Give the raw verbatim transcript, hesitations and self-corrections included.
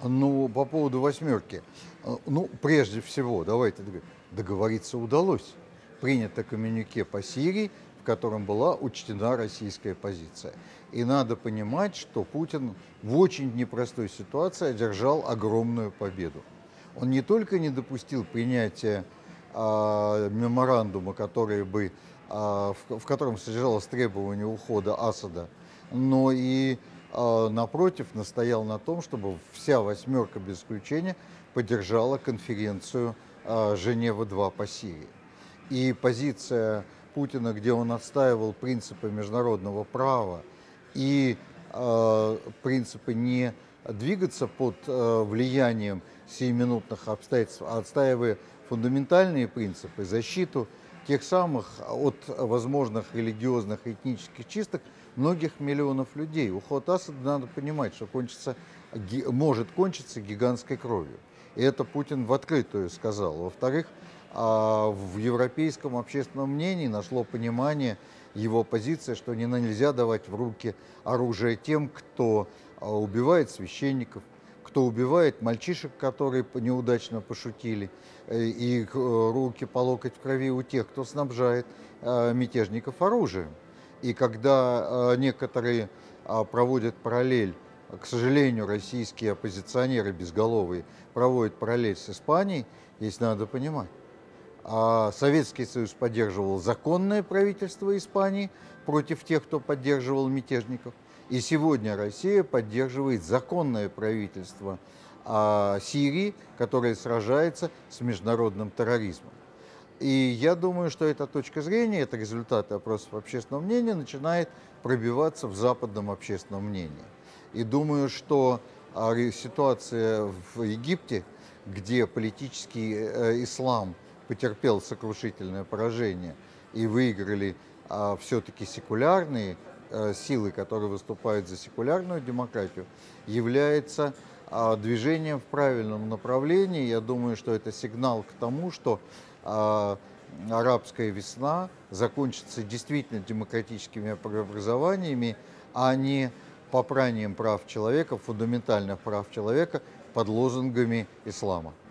Ну, по поводу «восьмерки». Э, ну, прежде всего, давайте дог договориться удалось. Принято коммюнике по Сирии, в котором была учтена российская позиция. И надо понимать, что Путин в очень непростой ситуации одержал огромную победу. Он не только не допустил принятия а, меморандума, который бы, а, в, в котором содержалось требование ухода Асада, но и а, напротив настоял на том, чтобы вся «восьмерка» без исключения поддержала конференцию а, Женева-два по Сирии. И позиция Путина, где он отстаивал принципы международного права и э, принципы не двигаться под э, влиянием сиюминутных обстоятельств, а отстаивая фундаментальные принципы, защиту тех самых от возможных религиозных и этнических чисток многих миллионов людей. Уход Асада, надо понимать, что кончится, может кончиться гигантской кровью. И это Путин в открытую сказал. Во-вторых, в европейском общественном мнении нашло понимание его позиции, что не нельзя давать в руки оружие тем, кто убивает священников, кто убивает мальчишек, которые неудачно пошутили, и руки по локоть в крови у тех, кто снабжает мятежников оружием. И когда некоторые проводят параллель, к сожалению, российские оппозиционеры безголовые проводят параллель с Испанией, здесь надо понимать. А Советский Союз поддерживал законное правительство Испании против тех, кто поддерживал мятежников. И сегодня Россия поддерживает законное правительство а, Сирии, которое сражается с международным терроризмом. И я думаю, что эта точка зрения, это результаты опросов общественного мнения, начинает пробиваться в западном общественном мнении. И думаю, что а, ситуация в Египте, где политический э, ислам потерпел сокрушительное поражение и выиграли а, все-таки секулярные а, силы, которые выступают за секулярную демократию, является а, движением в правильном направлении. Я думаю, что это сигнал к тому, что а, арабская весна закончится действительно демократическими преобразованиями, а не попранием прав человека, фундаментальных прав человека под лозунгами ислама.